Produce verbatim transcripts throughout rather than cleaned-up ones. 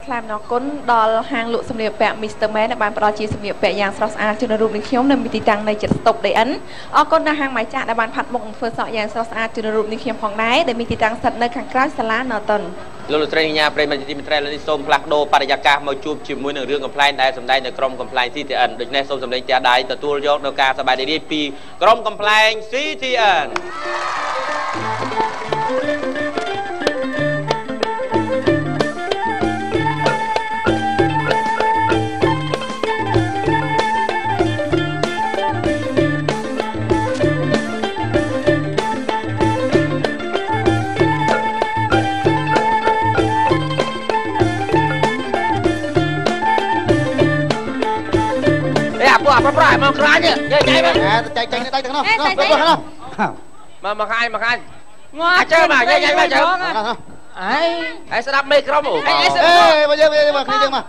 ថ្លែងអំណរគុណដល់ហាងលក់សម្លៀកពាក់ Mister Man ដែលបានផ្ដល់ជាសម្លៀកពាក់យ៉ាងស្រស់ស្អាតជូនរូបនាងខ្ញុំនៅទីតាំងនៃចិត្តស្តុប ដេ អិន អរគុណដល់ហាងម៉ៃចាក់ដែលបានផាត់មុខនិងធ្វើសក់យ៉ាងស្រស់ស្អាតជូនរូបនាងខ្ញុំផងដែរដែលមានទីតាំងស្ថិតនៅខាងក្រៅសាលា Norton លោកលោកស្រីញ៉ាប្រិយមិត្តទីមេត្រីលើនេះសូមផ្លាស់ប្ដូរបរិយាកាសមកជួបជាមួយនឹងរឿងកំ pl ែងដែលសម្ដែងនៅក្រុមកំ pl ែង ซี ที เอ็น ដូច្នេះសូមសម្លេងផ្ទះដៃទទួលយកនៅការសប្បាយរីករាយពីក្រុមកំ pl ែង ซี ที เอ็น apa apa apa mau keranya ya chạy mà chạy chạy đây thằng nào mà mà khai mà khai ngó chơi mà chạy chạy mà chơi ai ai sẽ đập mê cái đó ai sẽ bây giờ bây giờ mà khai chưa mà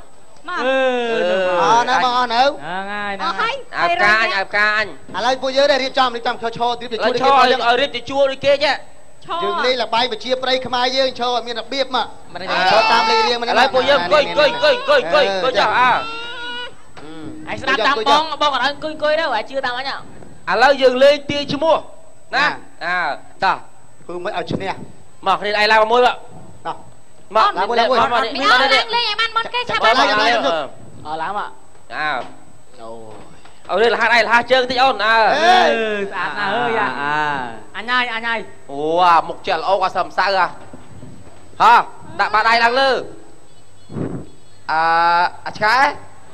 ờ nè mà nữ áo ca anh áo ca anh à lấy bây giờ đây đi chăm đi chăm cho cho tiếp để chua đi kia ở tiếp để chua đi kia chứ dừng đi là bay và chia play không ai dương cho miền đặc biệt mà cho tam ly riêng mà lấy bây giờ coi coi coi coi coi coi chào à anh sẽ tam bong bong ở đây cười cười đâu, anh chưa tam anh nhở? À lâu dừng lên tia chưa mua, nè, à, ta, cứ mới ở trên này, mặc thì ai làm môi vậy? Mặc, làm môi làm môi, mặc đi, mình lên lên em ăn món cái chắp lên, ờ lắm ạ, à, ở đây là hai này là hai chân tí ôn, à, anh ơi à, anh ơi anh ơi, wow, một chèn ô qua sầm xa ra, hả? Đặt bà đây đang lư, à, cái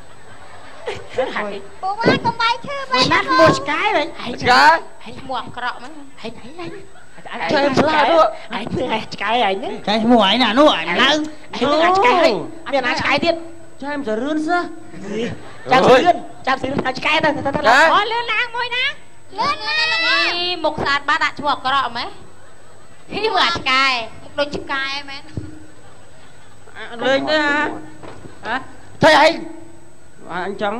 bố má con bay chưa bay nát một cái rồi cái mua cọ mà hãy hãy hãy chơi một cái nữa hãy hãy cái này nữa cái mua ấy là nó ảnh nắng hãy hãy cái anh ăn cái tiếp cho em giờ rươn xưa chạm rươn chạm rươn ăn cái thôi thôi thôi thôi lên lang môi ná lên lên lên một sạt ba đã chua cọ mấy khi vừa cái một đôi chim cái em lên đấy hả hả thôi anh à, anh trắng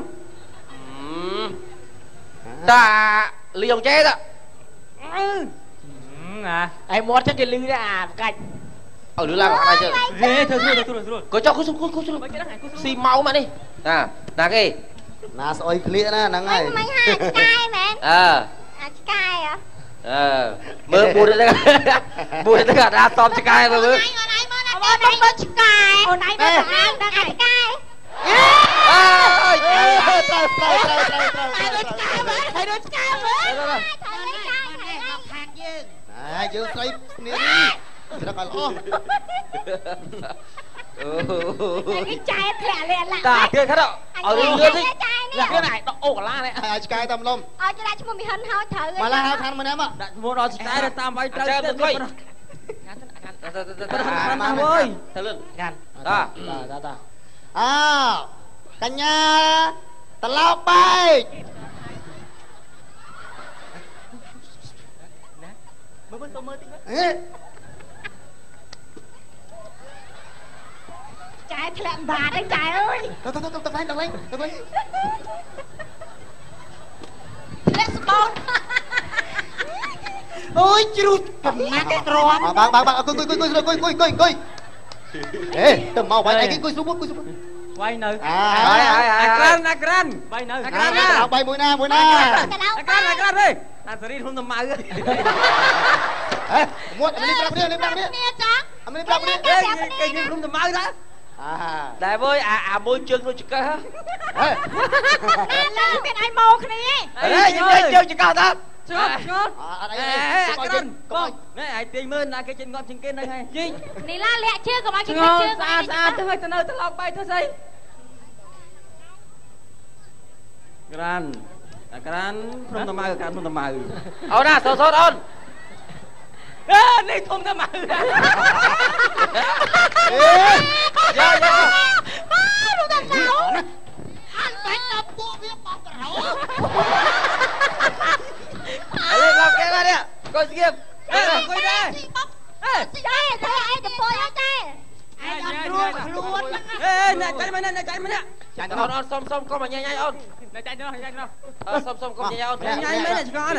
ta ly ông chết ạ à em muốn chắc cái ly ra à cạnh ở lưới làm ở đây chưa ghê thôi thôi thôi rồi có cho cô xuống cô cô xuống xì máu mà đi à là cái là soi clear nè nắng này mấy hai cái mẹ à cái à ờ mơ bùn đấy bùn đấy cả ra tóm cái rồi mơ ở đây có cái ở đây có cái đang cái cái ơi thầy đôi cá với thầy đôi cá với thầy học hàng dương à dương xoay nè đi nó còn lo cái chai lẹ lẹ lẹ ta kia khác đâu ở đây nữa đi là cái này nó ổ la đấy à cái tâm lông ở chỗ đây chúng mình hân hoi thử mà là hai thằng mà em ạ mua đó chỉ cái tam bay chơi được coi mà ơi thử lên gan ta ta ta à cả nhà ta lao bay mới mới tôi mới tính trái thẹn bà đấy trái ơi tao tao tao tao lên tao lên tao lên let's go ôi chú cầm nát cái tròn bạn bạn bạn coi coi coi coi coi coi coi ê tầm màu bay này cái coi xuống bút coi xuống bay nữ à akran akran bay nữ akran á bay mũi na mũi na akran akran đi anh sẽ đi không tầm mày ê muốn anh đi đi đi đi đi anh đi đi cái cái gì không tầm mày đó à đại với à à môi chân luôn chụp cái hả lên bên ai mồ cái này ê nhìn đây chân chụp cao ta chụp chụp à đây akran con này ai tiền mơn là cái chân ngon chân kên đây hay gì này la lẹ chưa có bao nhiêu chưa sao sao tôi hơi tôi nơi tôi lọc bay thôi gì Gran, Gran, không tầm mày, không tầm mày. Ôn à, sốt sốt ôn. Ê, này không tầm mày. Ê, dạ dạ. Không tầm mày. Anh phải tập bộ việc bọc rau. Lên làm cái này nè, coi xem. Ê, coi đây. Ê, đây, thấy ai tập bộ đó đây. Ai ăn luôn luôn. Ê, này chạy mà nè, chạy mà nè. Chạy ôn ôn xông xông con mà nhanh nhanh ôn. Này chạy nó, chạy nó. Ờ xông xông con nhanh nhanh ôn. Nhanh nhanh mấy này con nè.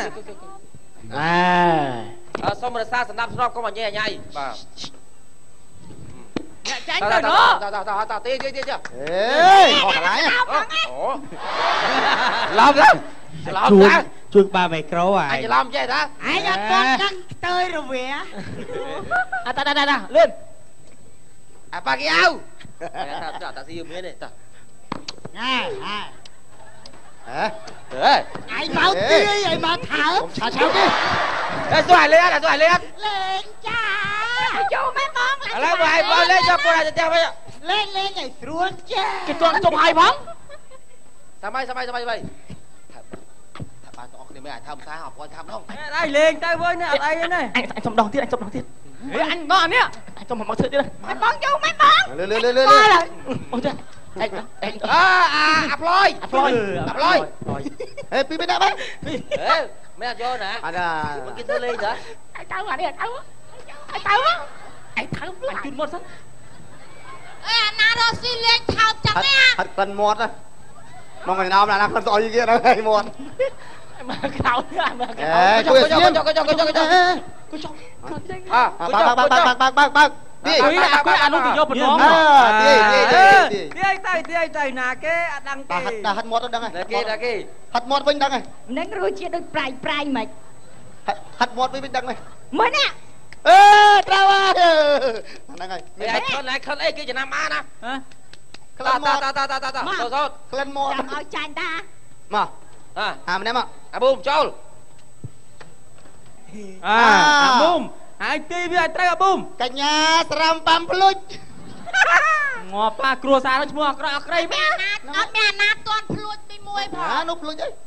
à ờ xông mà xa sẵn đạp con mà nhanh nhanh. Bà. chạy tới nó tao tao tao đi đi đi chưa ê còn lại ủa làm đó làm đó chuột ba mày cấu à anh làm chơi đó ai là con căng tơi rồi về à ta ta ta ta lên à ba cái áo ta ta siêu miếng này ta này này hả ai bảo tươi ai mà thở sao sao chứ đây xoài lên là xoài lên lên cha vô mấy con lại bài bao lên cho cô này theo bây giờ lên lên này xuống cha cái con trong hai bóng sao mai sao mai sao mai vậy ba tao đi mấy ai tham gia học coi tham không đây liền tay với nè đây này anh anh trong đòn tiếp anh trong đòn tiếp anh ngon nhá anh trong một món thứ đi đây mấy con vô mấy con lên lên lên lên ôi trời anh anh à à Aploy Aploy Aploy ê pi bên đó bác ê mấy anh vô nè anh à mấy cái thứ ly hả anh tao là đi anh tao anh tao anh thắng anh chun một sắt ê anh nào xí lên thao chặt nè thật cần một á mong ngày nào là làm con to như kia đó ngày một mà khảo nữa mà ê cho cho cho cho cho cho cho cho cho à bác bác bác bác bác bác bác đi quý à quý à nó thì vô bình món đi đi đi đi anh tay đi anh tay nà cái đăng ta hất ta hất mót đó đăng này kia là kia hất mót vinh đăng này nâng rồi chia đôi prai prai mày hất mót với vinh đăng này mới nè ê trao à đăng này này con này con ấy kia chỉ nam á nè hả ta ta ta ta ta ta rồi rồi lên mót ở chanh ta mà à à mình em ạ à bùm trâu à à bùm ai ti với anh tay à bùm cả nhà sram pam pluj ngọt pa cua xa nó mua cái cây mẹ nát nó mẹ nát toàn pluj bị môi à bỏ nó pluj đấy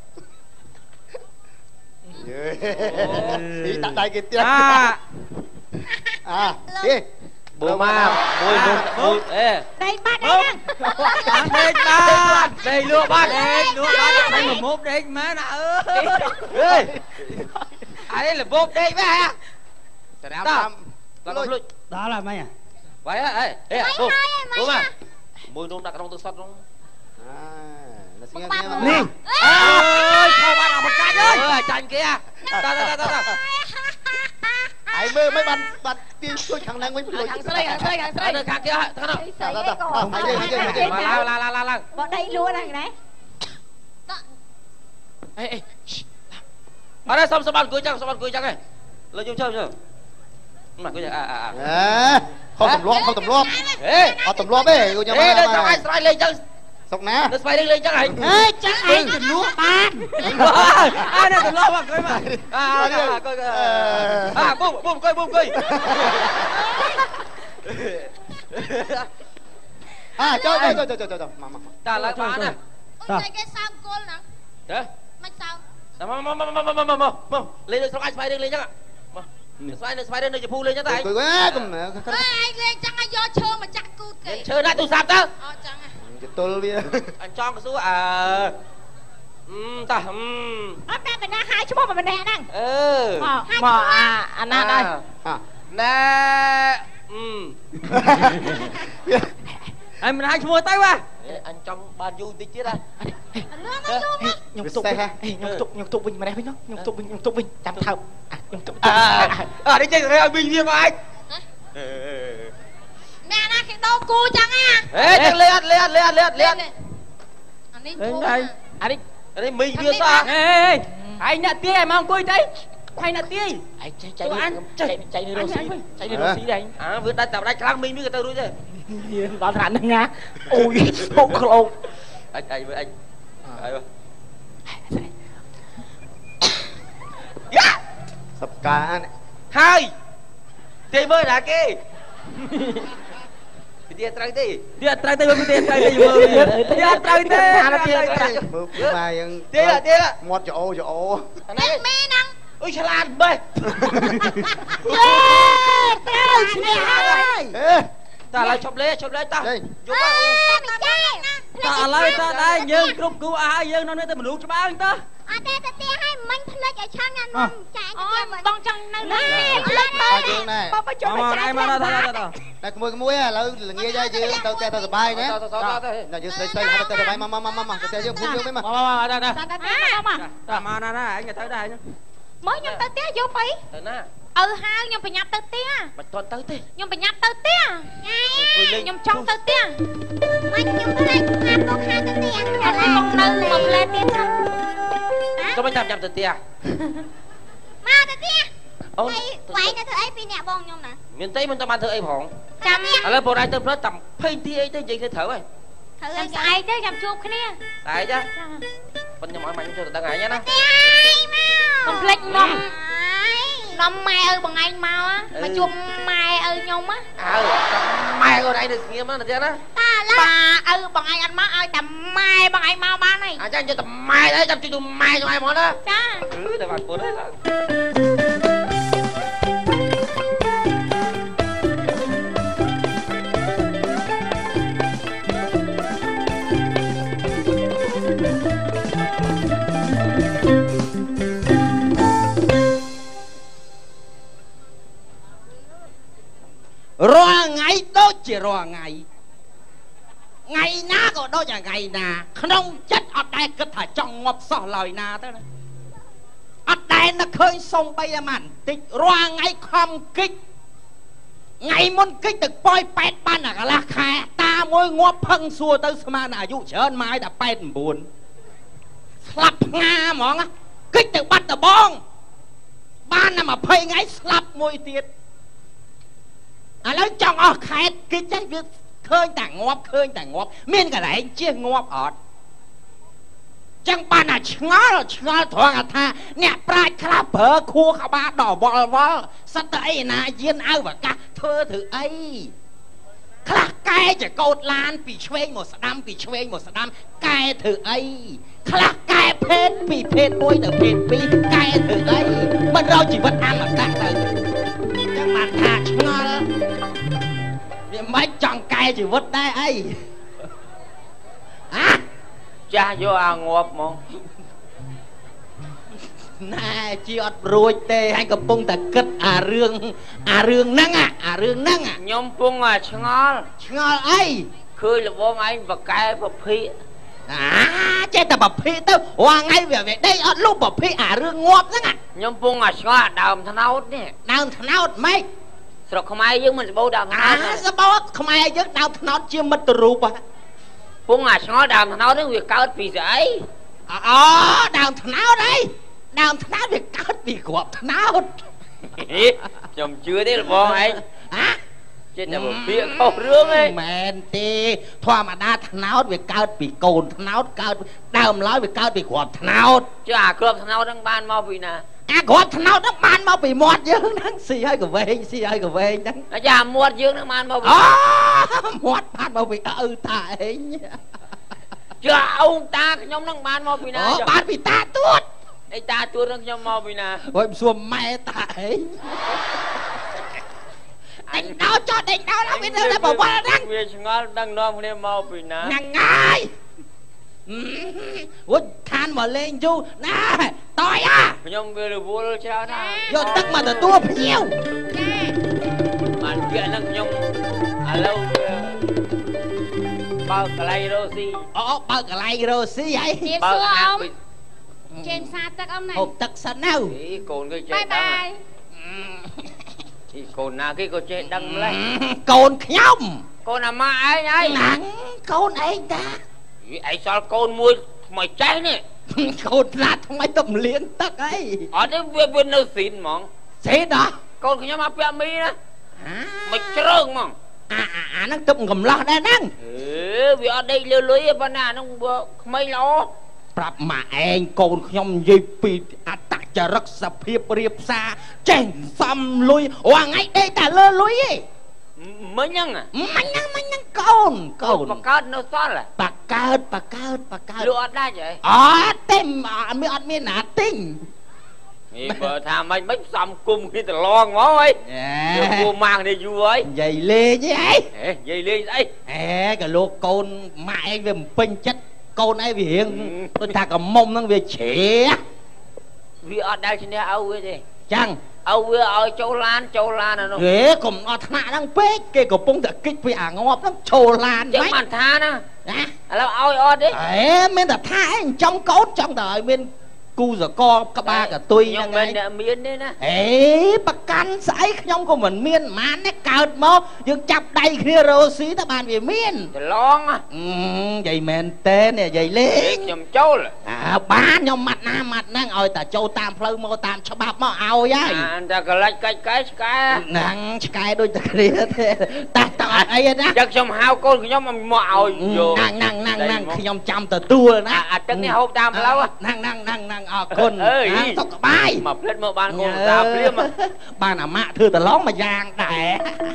đi tặng đây kia tiền à à đi bùm mà bùi bùm bùi ê đây bắt đây đây ba đây lúa ba đây lúa ba đây một mốt đây má nè ơi à đây là bốp đây với à sram pam pluj đó là mày à vậy á ê ê bùm bùm à bùi nôm đặt trong tôi sót luôn nè ơi không bạn nào một cái ơi chanh kia ta ta ta ta ai mơ mấy bạn bạn tiên tôi khẳng năng mấy pluj thằng sấy thằng sấy thằng sấy thằng kia thằng nào ta ta ta không hay hay hay mà la la la la la bọn đây luôn này này ê ê ở đây xong xong bạn cưới chăng xong bạn cưới chăng này lên vô chơi chưa mà cưới à à à không tầm loa không tầm loa ê họ tầm loa bé cô nhà ê đây sao ai slide lên chân sọc ná nó slide lên chân này ê chắc ai từ lúa ban ai đây tụi lo mà cưới mà à à coi à bum bum coi bum coi à chơi chơi chơi chơi chơi chơi mà mà ta là ta nè ôi cái sao cô nè thế mày sao mà mà mà mà mà mà mà mà lên lên slide slide lên chân ạ slide slide lên đây chụp lên chân tay cười quá cầm ai lên chắc ai do chơi mà chắc cút kì chơi lại tôi sạp tao ờ chẳng à tôi biết anh cho cái số à um ta um hôm nay mình đang hai chú mà mình nè đang ừ mà à anh Nam đây à nè um anh mình hai mua tay qua anh trong ban du tí chết đây nhung tục xe ha nhung tục nhung tục bình mà đây với nó nhung tục bình nhung tục bình chăm thầu nhung tục à đi chơi rồi bình viên anh nè nè cái đâu cu chẳng à ê lên lên lên lên lên lên anh đi lên đây anh đi anh đi mình viên sao ê ê anh nhận tiền mà ông coi đây hay là tiền anh chạy chạy anh chạy chạy đi đâu xí chạy đi đâu xí đây à vượt đây tập đây khang mình với người ta đuổi chứ bảo thản đừng ngã ôi không khổ anh anh với anh anh sập cá này hai tiền mới là cái dia try teh dia try teh bagus dia try teh dia try teh ada dia mà yang dia lah dia lah một chỗ chỗ này mê năng ôi chả lan bê tao xin hai ta lại chụp lấy chụp lấy ta vô ta lại ta đây nhưng group của ai nhưng nó nói ta mình luôn cho bạn ta à đây ta tia hai mình thích lấy chăng anh mong chạy cho mình con chăng này này lên này bông bông cho mình chạy mà lên ta này mũi mũi à là là nghe dây chứ tao tao tao bay nhé là chứ xây xây tao tao bay mà mà mà mà tao tao phun vô mấy mà mà mà đây đây mà mà mà nè anh nghe thấy đây nhá mới nhung tao tia vô phí nè ơi អើហើយខ្ញុំប្រញាប់ទៅផ្ទះមិនទាន់ទៅទេខ្ញុំប្រញាប់ទៅផ្ទះខ្ញុំចង់ទៅផ្ទះមិនខ្ញុំខ្លាចងាប់មកខាងទៅផ្ទះឥឡូវបងនៅមកផ្លែទៀតទៅទៅមិនតាមចាំទៅផ្ទះមកទៅផ្ទះអូនវាយទៅធ្វើអីពីអ្នកបងខ្ញុំណាមានទេមិនទៅបានធ្វើអីផងចាំឥឡូវបងឯងទៅផ្លូវតាមភេងទីអីទៅនិយាយទៅត្រូវហើយត្រូវហើយស្អែកទៅចាំជួបគ្នាស្អែកចាប៉ុន្តែខ្ញុំឲ្យម៉ាក់ខ្ញុំចូលទៅដឹងហើយណាកុំភ្លេចនំនំម៉ែឪបងឯងមកមកជួបម៉ែឪខ្ញុំណាអើម៉ែខ្លួនឯងនៅស្ងៀមណាទៀតណាតាឡាឪបងឯងអត់មកឲ្យតែម៉ែបងឯងមកបានហើយអញ្ចឹងយកតែម៉ែទៅចាំជួយម៉ែជួយមកណាចាគឺតែបានពុតហើយរាល់ថ្ងៃដូចជារាល់ថ្ងៃថ្ងៃណាក៏ដូចតែថ្ងៃណាក្នុងចិត្តអត់ដែលគិតថាចង់ងាប់សោះឡើយណាទៅណាអត់ដែលនឹកឃើញសំបីអាម៉ាន់តិចរាល់ថ្ងៃខំគិចថ្ងៃមុនគិចទៅប៉ោយប៉ែតបានអាកន្លះខែតាមួយងាប់ផឹងសួរទៅស្មានអាយុច្រើនម៉ាយតែប៉ែត៩ស្លាប់ផ្ងាហ្មងគិចទៅបាត់ដបងបានតែម្ភៃថ្ងៃស្លាប់មួយទៀតឥឡូវចង់អស់ខេតគិចហ្នឹងវាឃើញតែងាប់ឃើញតែងាប់មានកន្លែងជៀសងាប់អត់ចឹងបានតែឆ្ងល់ឆ្ងល់ត្រង់ថាអ្នកប្រាជ្ញខ្លះប្រើខួរក្បាលដល់វល់វល់សិតតែអីណាយានអវកាសធ្វើធ្វើអីខ្លះកែចកោតឡានពីឆ្វេងមកស្ដាំពីឆ្វេងមកស្ដាំកែធ្វើអីខ្លះកែភេទពីភេទមួយទៅភេទពីរកែធ្វើអីមិនរកជីវិតអមតៈទៅចឹងបានថាឆ្ងល់វាមិនចង់កែជីវិតដែរអីអាចាស់យកអាងាប់ហ្មងណែជាអត់រួចទេហើយកំពុងតែគិតអារឿងអារឿងហ្នឹងអារឿងហ្នឹងខ្ញុំពងឆ្ងល់ឆ្ងល់អីឃើញលបងឯងបកែប្រភេទអាចេះតែប្រភេទទៅរាល់ថ្ងៃវាវាដេកអត់លុបប្រភេទអារឿងងាប់ហ្នឹងខ្ញុំពងឆ្ងល់ដើមថ្នោតនេះដើមថ្នោតម៉េចស្រុកខ្មែរយើងមិនសបោដើមថ្នោតអាសបោខ្មែរយើងដើមថ្នោតជាមិត្តរូបពងអាឆ្ងល់ដើមថ្នោតនេះវាកើតពីស្អីអូដើមថ្នោតអីដើមថ្នោតវាកើតពីគ្រាប់ថ្នោតខ្ញុំជឿទេលបងឯងហាចេះតែមកពាក្យខុសរឿងឯងមែនទេធម្មតាថ្នោតវាកើតពីកូនថ្នោតកើតដើមឡើយវាកើតពីគ្រាប់ថ្នោតចុះអាគ្រាប់ថ្នោតហ្នឹងបានមកពីណាអាគ្រាប់ថ្នោតហ្នឹងបានមកពីមាត់យើងហ្នឹងស៊ីហើយកវែងស៊ីហើយកវែងហ្នឹងអាយ៉ាមាត់យើងហ្នឹងបានមកពីអូមាត់បានមកពីឪតាឯងចុះអូនតាខ្ញុំហ្នឹងបានមកពីណាអូបានពីតាទួតអីតាទួតហ្នឹងខ្ញុំមកពីណាហួយសួរម៉ែតាឯងអញដល់ចោះដេញដល់វាទៅតែប្រវត្តិហ្នឹងវាឆ្ងល់ដឹងនាំគ្នាមកពីណាហ្នឹងហើយអូខានមកលេងយូរណាតយអាខ្ញុំវារវល់ច្រើនណាស់យកទឹកមកទទួលភ្ញៀវបានវាហ្នឹងខ្ញុំឥឡូវបើកកន្លែងរ៉ូស៊ីអូបើកកន្លែងរ៉ូស៊ីហីបើកអាំចេញសាទឹកអមណាហូបទឹកសិនទៅអីកូនគេចេះដឹងអីកូនណាគេក៏ចេះដឹងម្លេះកូនខ្ញុំកូនអាម៉ាឯងហើយហ្នឹងកូនឯងតាឯងសល់កូនមួយថ្មីចេះនេះកូនណាថ្មីទៅលាងទឹកអីអត់ទេវាវានៅស៊ីនហ្មងស៊ីនហ៎កូនខ្ញុំមកពាក់មីណាមិនជ្រើងហ្មងអាអាហ្នឹងទឹកកំឡោះដែរហ្នឹងអឺវាអត់ដេកលឿលុយទេប៉ុន្តែអាហ្នឹងវាក្មេងល្អប្រាប់ម៉ាឯងកូនខ្ញុំនិយាយពីអត្តចរិតសភាពរៀបសារចេះសំលុយរាល់ថ្ងៃដេកតែលឿលុយឯងមិញហ្នឹងមិញហ្នឹងមិញហ្នឹងកូនកូនបកើតនៅសល់បកើតបកើតបកើតលក់អត់ដាច់ហ៎អត់ទេមានអត់មានណាទិញនេះបើថាមិនមិនសំគុំគេតឡងហ្មងអីយកគួម៉ាក់នេះយូរហើយនិយាយលេងអីហេនិយាយលេងស្អីអេក៏លោកកូនម៉ាក់ឯងវាមិនពេញចិត្តកូនឯងវារៀងដូចថាកមុំហ្នឹងវាជ្រះវាអត់ដែលឈ្នះឪវាទេចឹងឪវាឲ្យចូលឡានចូលឡានអានោះហេកុំអត់ថ្នាក់ហ្នឹងពេកគេកំពុងតែគិតពីអាងាប់ហ្នឹងចូលឡានចឹងបានថាណាណាឥឡូវឲ្យអត់ទេអេមានតែថាឯងចំកូនចង់តែឲ្យមានគគូសកលក្បាលកតុយហ្នឹងឯងខ្ញុំមិនមានទេណាអេប្រកាន់ស្អីខ្ញុំក៏មិនមានម៉ានទេកើតមកយើងចាប់ដៃគ្នារោស៊ីទៅបានវាមានច្រឡងនិយាយមែនទេនិយាយលេងខ្ញុំចូលអើបានខ្ញុំម៉ាត់ណាម៉ាត់ហ្នឹងឲ្យតែចូលតាមផ្លូវមកតាមច្បាប់មកឲ្យហើយអានតែកលិចកាច់កាច់ឆ្កែហ្នឹងឆ្កែដូចតែគ្នាទេតាស់តអត់អីណាចឹងខ្ញុំហៅកូនខ្ញុំមកឲ្យយកហ្នឹងហ្នឹងហ្នឹងខ្ញុំចាំទទួលណាអាទឹកនេះហូបតាមផ្លូវហ្នឹងហ្នឹងហ្នឹងហ្នឹងអរគុណសុខសប្បាយមកផ្លិតមកបានកូនតាព្រាមបានអាម៉ាក់ធ្វើតឡងមួយយ៉ាងដែរ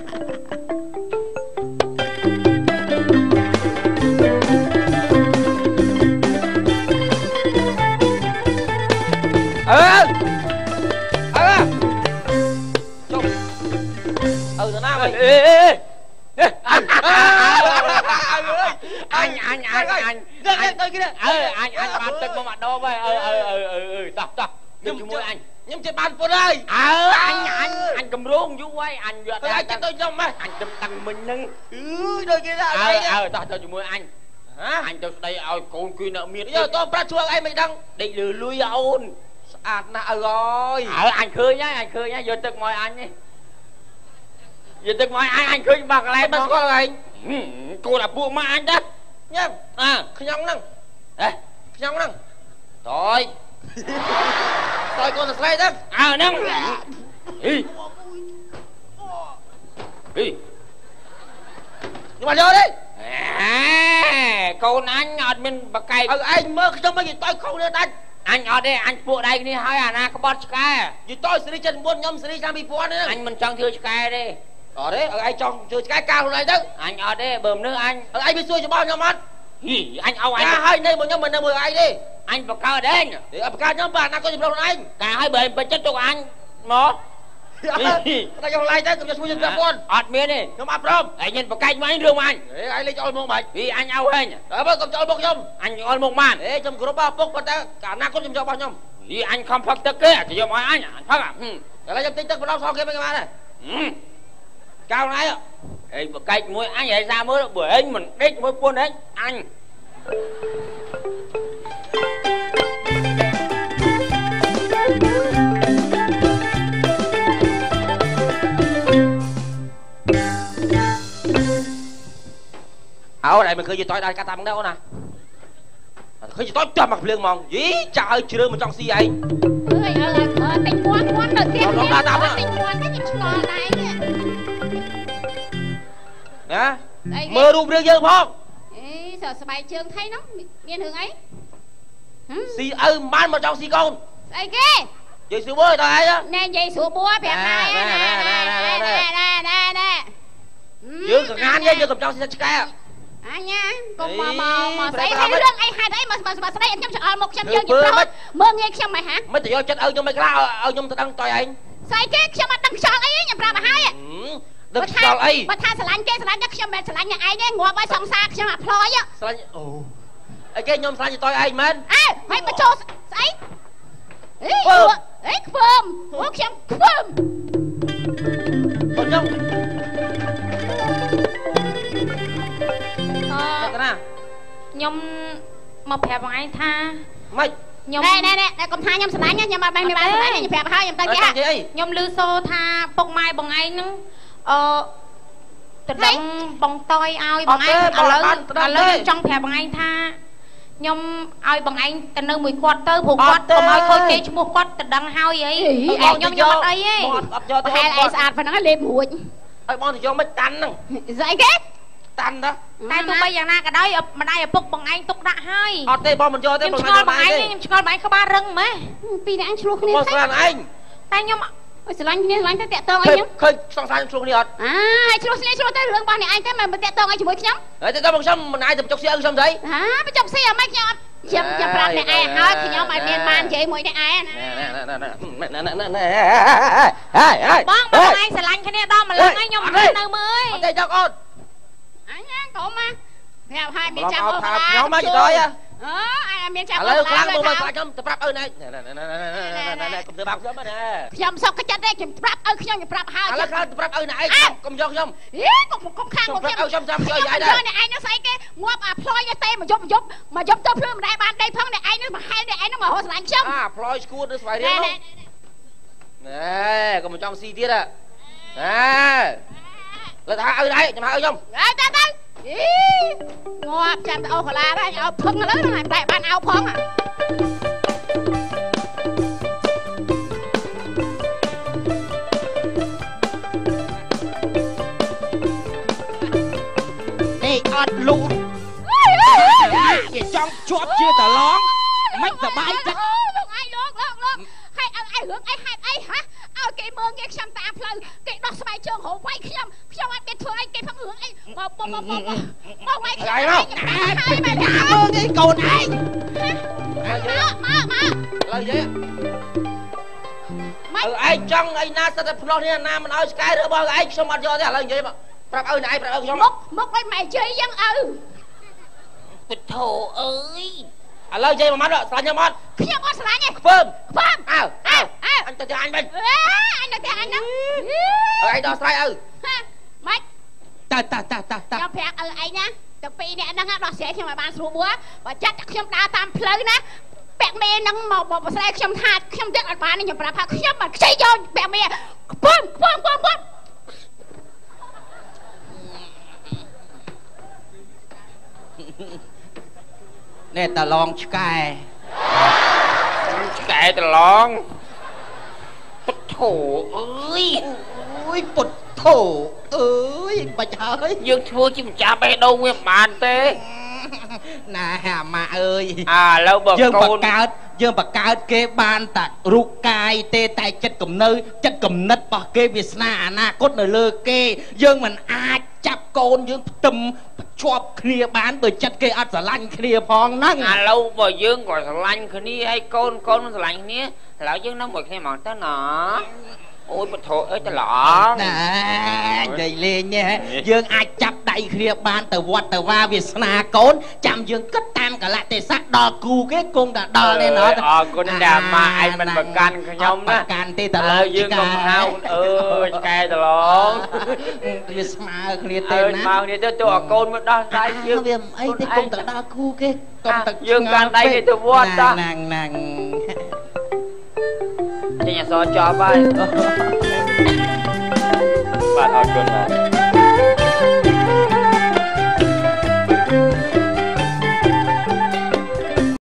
អើអើចុះអើទៅណាវិញអេអញអញអញអញអញអញទៅគេអើអញអញបានទឹកមកម្ដងហើយអើអើអើអើតោះតោះខ្ញុំជាមួយអញខ្ញុំជិះបានពុនហើយអើអញអញអញកម្រងយូរហើយអញយកតែចិត្តទៅខ្ញុំហ៎អញទៅតាំងមិញហ្នឹងអឺដូចគេថាអើអើតោះទៅជាមួយអញហ៎អញទៅស្ដីឲ្យកូនគួយនៅមានយកតប្រាច់ជួអីមិនដឹងដេកលឺលុយអូនស្អាតណាស់អើអើយអើអញឃើញហើយអញឃើញហើយយកទឹកមកអញនេះយកទឹកមកអញអញឃើញបាក់កន្លែងមិនស្គាល់ហើយកូនអាពួកម៉ាក់អញដែរញ៉ាំអើខ្ញុំហ្នឹងហេខ្ញុំហ្នឹងតយតើកូនស្រីហ្នឹងអើហ្នឹងហីហីខ្ញុំមកយកទេកូនអញអត់មានបកែកឲ្យឯងមើលខ្ញុំមិននិយាយតើខុសនេះដាច់អញអត់ទេអញពួកដៃគ្នាហើយអាណាក្បត់ឆ្កែនិយាយតើសេរីចិត្តមុនខ្ញុំសេរីឆ្នាំពីរពាន់ហ្នឹងអញមិនចង់ធ្វើឆ្កែទេអត់ទេឲ្យឯងចង់ធ្វើឆ្កែកាខ្លួនឯងទៅអញអត់ទេបើមនុស្សអញឲ្យឯងវាសួរច្បាស់ខ្ញុំអត់ហីអញឲ្យអញកាហើយនៅមួយខ្ញុំមិននៅមួយឯងទេអញបកកើតឯងអើបកកើតខ្ញុំបាទណាក៏ជំរុំខ្លួនឯងកាហើយបើឯងពេញចិត្តទុកអញមកតែយកឡាយទៅខ្ញុំជួយជំរុំពាន់អត់មានទេខ្ញុំអត់ព្រមឯងញ៉ាំបកែកមកអញរឿងមកអញឯងលេចអល់មកបាច់ហីអញឲ្យហែងអើបើកុំចោលមកខ្ញុំអញអល់មកបានអេខ្ញុំគ្រប់បោះពុកប៉ុន្តែកាលណាគាត់ខ្ញុំយករបស់ខ្ញុំហីអញខំផឹកទឹកគេទៅយកមកអញអញផឹកឥឡូវខ្ញុំទិញទឹកបណ្ដោះសងគេមិនបានទេកៅណៃឯងបកែកមួយអញឯងសាមើលបើឯងមិនដេកមួយពួនឯងអញអោឯងមិនឃើញយីតយដល់កាត់តាមហ្នឹងអូនណាឃើញយីតយចាប់មកភ្លើងហ្មងយីចាក់ឲ្យជ្រើមិនចង់ស៊ីឯងអើយអើយអើយពេញពាន់ពាន់ទៅទៀតដល់ដល់តាមពេញពាន់តែខ្ញុំឆ្ងល់ដែរណាមើលរូបរឿងយើងផងអេសើស្បែកជើងថៃហ្នឹងមានរឿងអីស៊ីឪមិនបានមកចង់ស៊ីកូនស្អីគេយាយស្រួលតើឯងណែយាយស្រួលបួប្រាប់ណែណែណែណែណែណែណែយើងកងានយើងយើងកំចង់ស៊ីឆ្កែអញកុំមកមកមកស្អីហើយរឿងអីហេតុអីមកមកស្ដីខ្ញុំឆ្អល់មកខ្ញុំយើងជាប្រុសមើងងាយខ្ញុំមិនហាមិនទៅយកចិត្តឲ្យខ្ញុំមិនខ្លះឲ្យខ្ញុំទៅដឹងតើឯងស្អីគេខ្ញុំអត់ដឹងខ្យល់អីខ្ញុំប្រាប់មកហើយដឹងខ្យល់អីបើថាស្រឡាញ់គេស្រឡាញ់តែខ្ញុំមិនស្រឡាញ់អ្នកឯងទេងាប់ឲ្យសង្សារខ្ញុំអាផ្លយស្រឡាញ់អូអីគេខ្ញុំស្រឡាញ់តើឯងមែនអើហើយមកចូលស្អីអីអីខ្ពើមអូខ្ញុំខ្ពើមបងខ្ញុំខ្ញុំមកប្រាប់បងឯងថាម៉េចខ្ញុំណែណែណែកុំថាខ្ញុំស្រឡាញ់ខ្ញុំអត់បានមានបានស្រឡាញ់ខ្ញុំប្រាប់ហើយខ្ញុំទៅគេខ្ញុំឮសូថាពុកម៉ែបងឯងហ្នឹងអឺទៅដឹងបងតយឲ្យបងឯងឥឡូវឥឡូវចង់ប្រាប់បងឯងថាខ្ញុំឲ្យបងឯងទៅនៅមួយគាត់ទៅព្រោះគាត់កុំឲ្យខូចគេឈ្មោះគាត់ទៅដឹងហើយអីខ្ញុំខ្ញុំអត់អីទេអត់យកទៅហែលឯងស្អាតប៉ុណ្ណឹងលេបរួចឲ្យបងទៅយកមិនតាន់ហ្នឹងស្អីគេតាន់ណាតែទោះបីយ៉ាងណាក៏ដោយម្ដាយឪពុកបងឯងទុកដាក់ហើយអត់ទេបងមិនយកទេបងឆ្ងល់បងឯងខ្ញុំឆ្ងល់បងឯងក្បាលរឹងម៉េះពីរនាក់អញឆ្លោះគ្នាបងស្គាល់ឯងតែខ្ញុំអើស្រឡាញ់គ្នាស្រឡាញ់ទៅតាក់តងអីខ្ញុំឃើញសង្សារខ្ញុំឆ្លោះគ្នាអត់អើហើយឆ្លោះគ្នាឆ្លោះទៅរឿងរបស់អ្នកឯងទៅមិនតាក់តងអីជាមួយខ្ញុំហើយទៅបងខ្ញុំមិនអាចទៅបញ្ចុកស៊ីឲ្យខ្ញុំស្អីហាបញ្ចុកស៊ីអីមិនខ្ញុំអត់ខ្ញុំខ្ញុំប្រាប់អ្នកឯងហើយខ្ញុំឲ្យមានបាននិយាយមួយអ្នកឯងណាហើយហើយបងបងឯងស្រឡាញ់គ្នាដល់ម្លឹងហើយខ្ញុំនៅមើលអត់ទេចុកអូនអញកុំមកប្រាប់ឲ្យមានចាំអូនខ្ញុំមកជិះដល់អើមានចាំឥឡូវខ្លាំងមើលមើលខ្លាចខ្ញុំទៅប្រាប់ឪណែកណែណែណែណែណែកុំទៅបាក់ខ្ញុំណាខ្ញុំសុកចិត្តទេខ្ញុំប្រាប់ឪខ្ញុំខ្ញុំប្រាប់ហើយឥឡូវខ្លាំងទៅប្រាប់ឪណែកកុំយកខ្ញុំហេកុំកុំខាងខ្ញុំខ្ញុំចាំយកយាយដែរឯងនោះស្អីគេងាប់អាផ្លយទេមកយប់យប់មកយប់ទៅភ្លឺមិនដែរបានដីផងឯងនោះមកហែលឯងនោះមកហៅស្រឡាញ់ខ្ញុំអាផ្លយឈួតនៅស្វាយរៀងនោះណែកុំចង់ស៊ីទៀតហ៎ណែលើថាឪណែកខ្ញុំហៅខ្ញុំហេទៅទៅអីងាប់ចាំទៅអូកាឡាដែរឲ្យភឹងឥឡូវហ្នឹងតែបានអោផងនេះអត់លូគេចង់ជាប់ជាតឡងមិនសบายចិត្តលោកឯងលោកលោកលោកហើយអើឯងរឿងអីហេតុអីហ៎ឲ្យគេមើងគេខ្ញុំតាមផ្លូវគេដោះស្បែកជើងរោវាយខ្ញុំខ្ញុំអត់មានធ្វើអីគេផងរឿងអីមកមកមកមកមកវាយខ្ញុំហើយមកហើយមកមើងគេកូនឯងមកមកមកឡើយយេអើឯងចង់អីណាសិតតែផ្លោះនេះណាមិនឲ្យស្កែរបស់ឯងខ្ញុំអត់យកទេឥឡូវនិយាយមកប្រាប់ឪណែប្រាប់ឪខ្ញុំមកមកឲ្យម៉ែយាយយ៉ាងឪពុទ្ធោអើយឥឡូវនិយាយមួយម៉ាត់ស្លាញ់ខ្ញុំអត់ខ្ញុំអត់ស្លាញ់ទេខ្ពើមខ្ពើមអើអើអញទៅទៅអញវិញអញទៅទៅអញហ្នឹងអើឯងដោះស្រាយឪម៉េចតើតើតើតើខ្ញុំប្រាប់ឪឯងណាទាំងពីរនាក់ហ្នឹងដោះស្រាយខ្ញុំឲ្យបានស្រួលបួបើចាត់ខ្ញុំដើរតាមផ្លូវណាពាក់មេហ្នឹងមកបបស្រាយខ្ញុំថាខ្ញុំទៀតអត់បានខ្ញុំប្រាប់ថាខ្ញុំមិនខ្ចីយកពាក់មេខ្ពើមខ្ពើមខ្ពើមខ្ពើមនេះតឡងឆ្កែឆ្កែតឡងពុទ្ធោអើយអូយពុទ្ធោអើយបាច់ហើយយើងធ្វើជាម្ចាស់បេះដូងវាមិនបានទេណែអាម៉ាក់អើយអាឥឡូវបើយើងបង្កើតយើងបង្កើតគេបានតែរូបកាយទេតែចិត្តគំនៅចិត្តគំនិតរបស់គេវាសនាអនាគតនៅលើគេយើងមិនអាចចាប់កូនយើងផ្ទឹមជាប់គ្នាបានបើចិត្តគេអត់ស្រឡាញ់គ្នាផងហ្នឹងឥឡូវបើយើងក៏ស្រឡាញ់គ្នាហើយកូនកូនមិនស្រឡាញ់គ្នាឥឡូវយើងនៅមួយគ្នាហ្មងទៅណាអូយពុទ្ធោអើយតឡងណែនិយាយលេងនេះយើងអាចចាប់ដៃគ្នាបានទៅវត្តទៅវាវាសនាកូនចាំយើងគិតតាមកលៈទេសៈដល់គូគេគង់តែដល់ទេណោះអរគុណដែរម៉ាឯងមិនប្រកាន់ខ្ញុំណាប្រកាន់ទេតឡងយើងកុំហៅអើយឆ្កែតឡងវាស្មើគ្នាទេណាស្មើគ្នាទៅទៅឲ្យកូនមកដោះស្រាយយើងវាអីទេគង់តែដល់គូគេកុំតែយើងកាន់ដៃនេះទៅវត្តតាណាងណាងចេញអសចប់ហើយបាទអរគុណបាទ